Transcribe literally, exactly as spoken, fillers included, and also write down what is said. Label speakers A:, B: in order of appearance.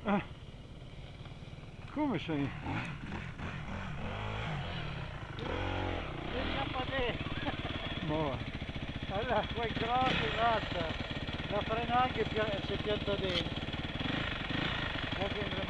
A: Ah, come sei?
B: Scappa te!
A: Boh.
B: Allora, quel grosso, basta! La frena anche pia- se pianta bene.